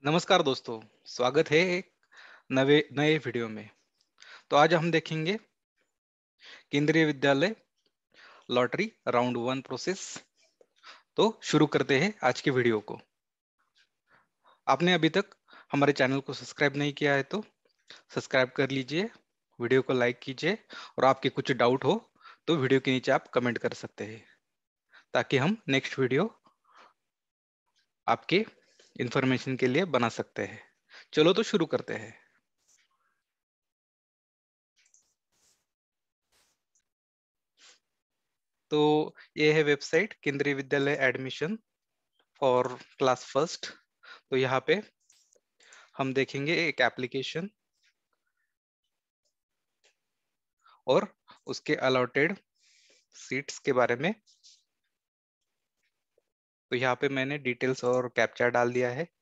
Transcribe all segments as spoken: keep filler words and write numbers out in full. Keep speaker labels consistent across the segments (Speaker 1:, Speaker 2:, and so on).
Speaker 1: नमस्कार दोस्तों, स्वागत है एक नवे नए वीडियो में। तो आज हम देखेंगे केंद्रीय विद्यालय लॉटरी राउंड वन प्रोसेस। तो शुरू करते हैं आज के वीडियो को। आपने अभी तक हमारे चैनल को सब्सक्राइब नहीं किया है तो सब्सक्राइब कर लीजिए, वीडियो को लाइक कीजिए और आपके कुछ डाउट हो तो वीडियो के नीचे आप कमेंट कर सकते हैं ताकि हम नेक्स्ट वीडियो आपके इंफॉर्मेशन के लिए बना सकते हैं। चलो तो शुरू करते हैं। तो ये है वेबसाइट केंद्रीय विद्यालय एडमिशन फॉर क्लास फर्स्ट। तो यहाँ पे हम देखेंगे एक एप्लीकेशन और उसके अलॉटेड सीट्स के बारे में। तो यहाँ पे मैंने डिटेल्स और कैप्चा डाल दिया है।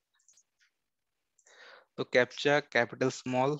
Speaker 1: तो कैप्चा कैपिटल स्मॉल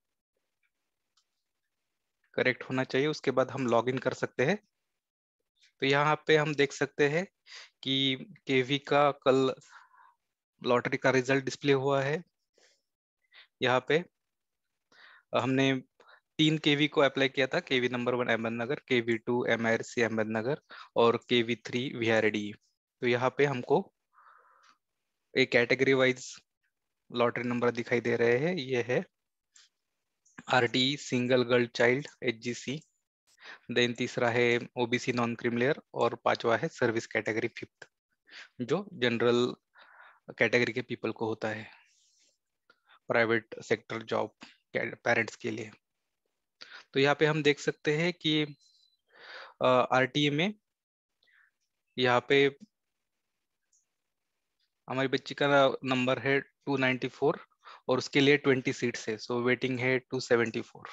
Speaker 1: करेक्ट होना चाहिए, उसके बाद हम लॉगिन कर सकते हैं। तो यहाँ पे हम देख सकते हैं कि केवी का कल लॉटरी का रिजल्ट डिस्प्ले हुआ है। यहाँ पे हमने तीन केवी को अप्लाई किया था, KV number one Ahmednagar, KV two M I R C Ahmednagar और KV three V R D. तो यहाँ पे हमको एक कैटेगरी वाइज लॉटरी नंबर दिखाई दे रहे हैं। ये है R T single girl child H G C, then तीसरा है ओबीसी नॉन क्रीमिलियर और पांचवा है सर्विस कैटेगरी फिफ्थ, जो जनरल कैटेगरी के पीपल को होता है, प्राइवेट सेक्टर जॉब पेरेंट्स के लिए। तो यहाँ पे हम देख सकते हैं कि आरटीए में यहाँ पे हमारी बच्ची का नंबर है टू नाइंटी फोर और उसके लिए ट्वेंटी सीट्स है, सो वेटिंग है two seventy four.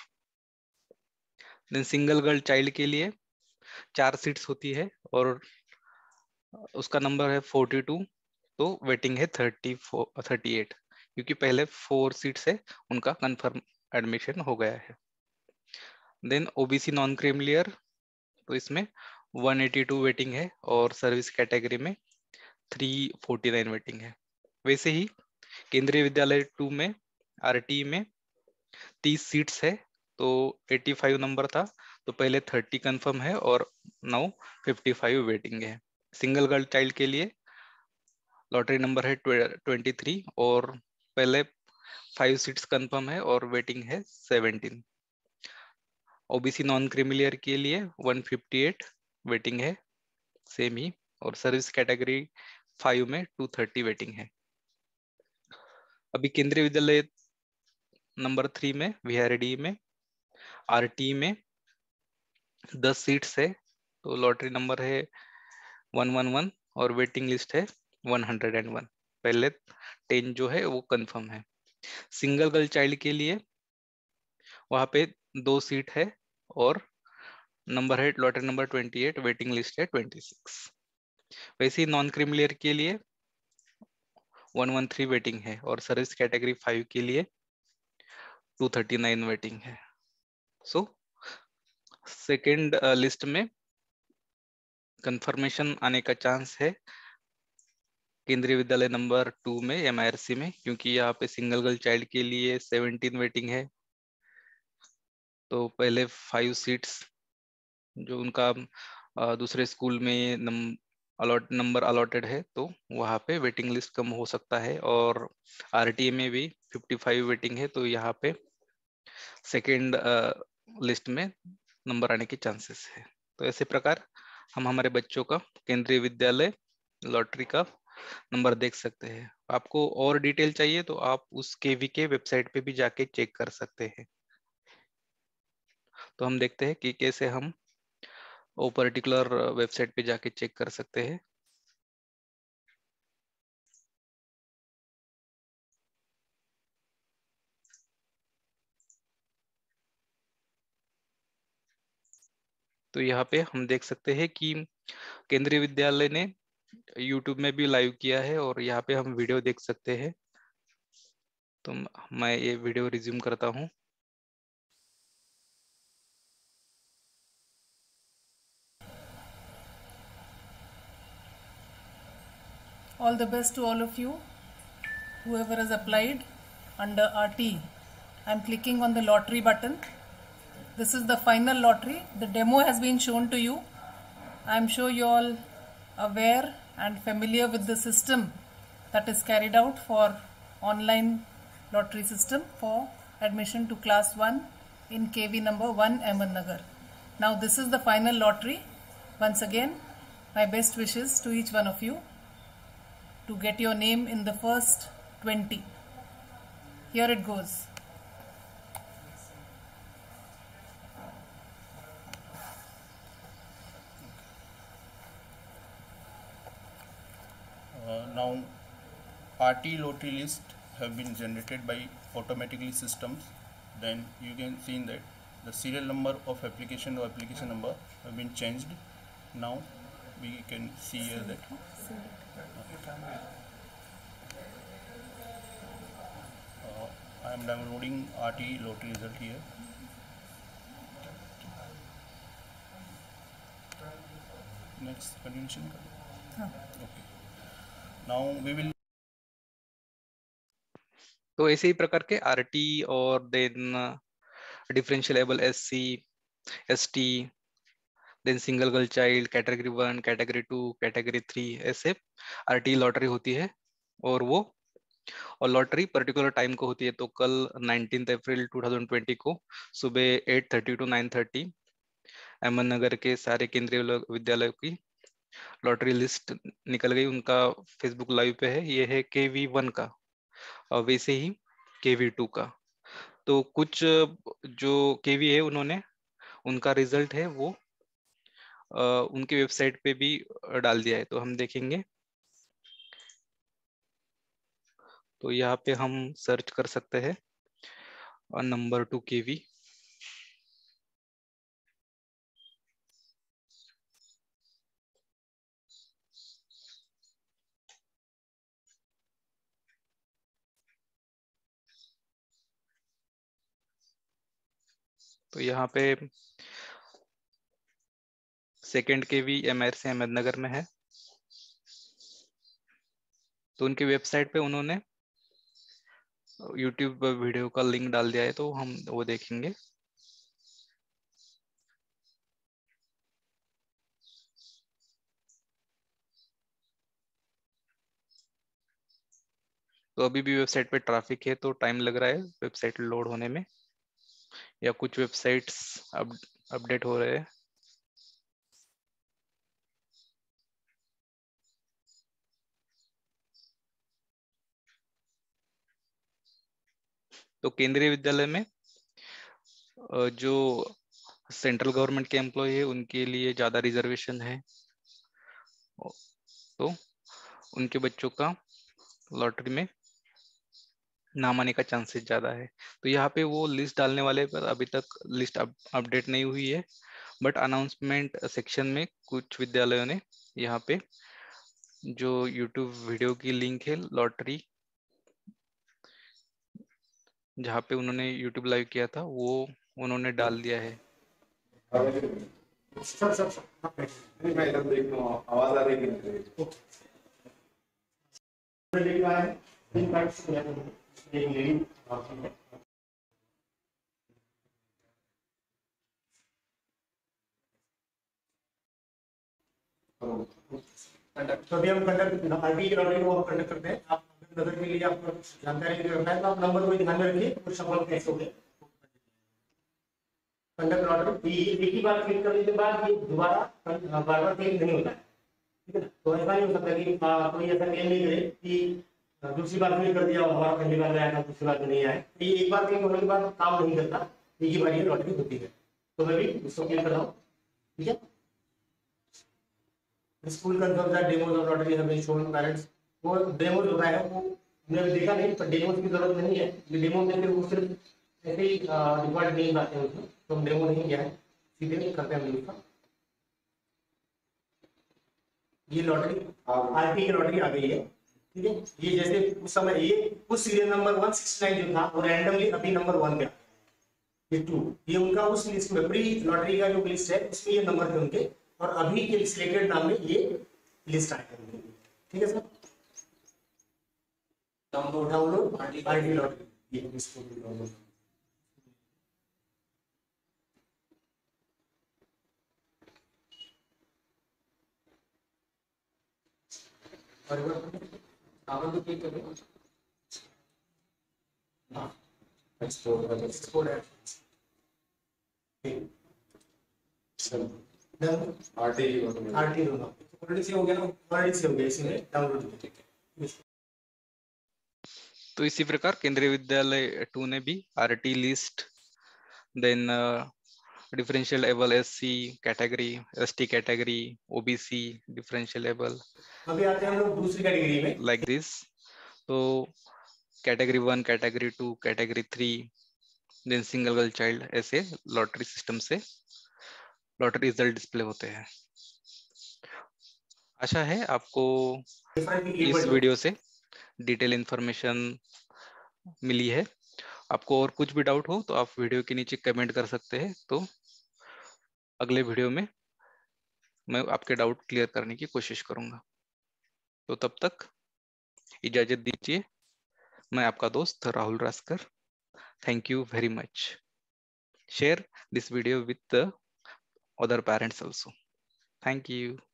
Speaker 1: Then single girl child के लिए चार सीट्स होती है और उसका नंबर है फोर्टी टू, तो वेटिंग है थर्टी फोर थर्टी एट, क्योंकि पहले फोर सीट्स है उनका कंफर्म एडमिशन हो गया है। देन ओबीसी नॉन क्रीमिलियर, तो इसमें वन एटी टू वेटिंग है और सर्विस कैटेगरी में थ्री फोर्टी नाइन वेटिंग है। वैसे ही केंद्रीय विद्यालय टू में आरटी में तीस सीट्स है, तो एटी फाइव नंबर था, तो पहले थर्टी कंफर्म है और नाउ फिफ्टी फाइव वेटिंग है। सिंगल गर्ल चाइल्ड के लिए लॉटरी नंबर है ट्वेंटी थ्री और पहले फाइव सीट्स कंफर्म है और वेटिंग है सेवेंटीन। ओबीसी नॉन क्रीमिलियर के लिए वन फिफ्टी एट वेटिंग है, सेम ही, और सर्विस कैटेगरी फाइव में टू थर्टी वेटिंग है। अभी केंद्रीय विद्यालय नंबर थ्री में वीआरडी में आरटी में दस सीट्स है, तो लॉटरी नंबर है वन वन वन और वेटिंग लिस्ट है वन हंड्रेड एंड वन। पहले टेन जो है वो कंफर्म है। सिंगल गर्ल चाइल्ड के लिए वहां पे दो सीट है और नंबर है lottery number twenty eight, waiting list है ट्वेंटी सिक्स। वैसे ही नॉन क्रीमिलियर के लिए वन वन थ्री वेटिंग है और सर्विस कैटेगरी फाइव के लिए टू थर्टी नाइन वेटिंग है। सो सेकेंड लिस्ट में कंफर्मेशन आने का चांस है केंद्रीय विद्यालय नंबर टू में एमआईआरसी में, क्योंकि यहाँ पे सिंगल गर्ल चाइल्ड के लिए सेवनटीन वेटिंग है। तो पहले फाइव सीट्स जो उनका अ, दूसरे स्कूल में नम, अलॉट नंबर अलॉटेड है, तो वहाँ पे वेटिंग लिस्ट कम हो सकता है। और आरटीए में भी फिफ्टी फाइव वेटिंग है, तो यहाँ पे सेकेंड लिस्ट में नंबर आने के चांसेस है। तो ऐसे प्रकार हम हमारे बच्चों का केंद्रीय विद्यालय लॉटरी का नंबर देख सकते हैं। आपको और डिटेल चाहिए तो आप उस केवी के वेबसाइट पे भी जाके चेक कर सकते हैं। तो हम देखते हैं कि कैसे हम वो पर्टिकुलर वेबसाइट पे जाके चेक कर सकते हैं। तो यहाँ पे हम देख सकते हैं कि केंद्रीय विद्यालय ने यूट्यूब में भी लाइव किया है और यहाँ पे हम वीडियो देख सकते हैं। तो मैं ये वीडियो रिज्यूम करता हूँ।
Speaker 2: All the best to all of you. whoever has applied under R T. I'm clicking on the lottery button. This is the final lottery. The demo has been shown to you. I'm sure you all aware and familiar with the system that is carried out for online lottery system for admission to class one in K V number one Ahmednagar. Now this is the final lottery. Once again, my best wishes to each one of you to get your name in the first twenty. Here it goes.
Speaker 3: Uh, now R T lottery list have been generated by automatically systems. Then you can see that the serial number of application or application number have been changed. Now we can see here that uh, I am downloading R T lottery result here. Next continuation. Okay. Now we will.
Speaker 1: तो ऐसे ही प्रकार के RT और then differently abled SC, ST, then single girl child, category one, category two, category three, ऐसे RT lottery होती है। और वो और लॉटरी पर्टिकुलर टाइम को होती है। तो कल nineteen April two thousand twenty को सुबह eight thirty to nine thirty Ahmednagar के सारे केंद्रीय विद्यालयों की लॉटरी लिस्ट निकल गई। उनका फेसबुक लाइव पे है। ये है के वी वन का और वैसे ही के वी टू का। तो कुछ जो के वी है उन्होंने उनका रिजल्ट है वो आ, उनकी वेबसाइट पे भी डाल दिया है। तो हम देखेंगे। तो यहाँ पे हम सर्च कर सकते हैं नंबर टू के वी। तो यहाँ पे सेकेंड के वी एम आर से अहमदनगर में है। तो उनकी वेबसाइट पे उन्होंने यूट्यूब वीडियो का लिंक डाल दिया है। तो हम वो देखेंगे। तो अभी भी वेबसाइट पे ट्रैफिक है तो टाइम लग रहा है वेबसाइट लोड होने में, या कुछ वेबसाइट्स अप, अपडेट हो रहे हैं। तो केंद्रीय विद्यालय में जो सेंट्रल गवर्नमेंट के एम्प्लॉय है उनके लिए ज्यादा रिजर्वेशन है। तो उनके बच्चों का लॉटरी में नाम आने का चांसेस ज्यादा है। तो यहाँ पे वो लिस्ट डालने वाले पर अभी तक लिस्ट अप, अपडेट नहीं हुई है। बट अनाउंसमेंट सेक्शन में कुछ विद्यालयों ने यहाँ पे जो यूट्यूब वीडियो की लिंक है लॉटरी जहाँ पे उन्होंने यूट्यूब लाइव किया था वो उन्होंने डाल दिया है।
Speaker 4: सर सर मैं इधर देख रहा हूँ, आवाज आ रही है। तो अभी हम कंडक्ट आरटी की लॉटरी को कंडक्ट करते हैं। आप नजर के लिए आपको जानकारी करना है तो आप नंबर को ध्यान में रखिए, कुछ सवाल कैसे होंगे। कंडक्ट लॉटरी एक ही बार क्लिक करने के बाद ये दोबारा बार बार क्लिक नहीं होता है, ठीक है ना। तो ऐसा नहीं हो सकता कि कोई ऐसा क्लेम नहीं करे कि दूसरी बार क्लिक कर दिया और हमारा पहली बार में आया था दूसरी बार में नहीं आया। तो ये एक बार क्लिक होने के बाद काम नहीं करता, एक ही बार ये लॉटरी होती है। तो मैं भी इसको क्लिक कर रहा हूँ, ठीक है। School confirm that demos of lottery have been shown parents. वो डेमो जो है वो हमने देखा नहीं, पर डेमोस की जरूरत नहीं है। ये डेमो में फिर वो सिर्फ ऐसे ही रिकॉर्ड नहीं आते हैं उसमें, तो हम डेमो नहीं किया है, सीधे करते हैं हम इसका। ये लॉटरी आरटी की लॉटरी आ गई है, ठीक है। ये जैसे उस समय ये उस serial number one sixty nine जो था वो रैंडमली अभी नंबर वन पे आ ये टू, ये उनका उस लिस्ट में प्री लॉटरी का जो लिस्ट है उसमें ये नंबर थे उनके, और अभी के सिलेक्टेड नाम में ये लिस्ट आएगा, ठीक है sir. Download download RT lottery, ये इसको भी डाउनलोड और आप तो क्लिक करें। हाँ एक्सपोर्ट एक्सपोर्ट है डन आरटी आरटी होगा ऑलरेडी से हो गया ना, ऑलरेडी से हो गया, इसमें डाउनलोड ठीक है।
Speaker 1: तो इसी प्रकार केंद्रीय विद्यालय टू ने भी RT list, then differential able SC category, ST category, OBC differential able,
Speaker 4: अभी आते हैं हम लोग दूसरी कैटेगरी में
Speaker 1: लाइक दिस। तो category one, category two, category three, then single girl child, ऐसे लॉटरी सिस्टम से लॉटरी रिजल्ट डिस्प्ले होते हैं। आशा है आपको इस वीडियो से डिटेल इंफॉर्मेशन मिली है। आपको और कुछ भी डाउट हो तो आप वीडियो के नीचे कमेंट कर सकते हैं, तो अगले वीडियो में मैं आपके डाउट क्लियर करने की कोशिश करूंगा। तो तब तक इजाजत दीजिए। मैं आपका दोस्त Rahul Raskar. Thank you very much. Share this video with the other parents also. Thank you.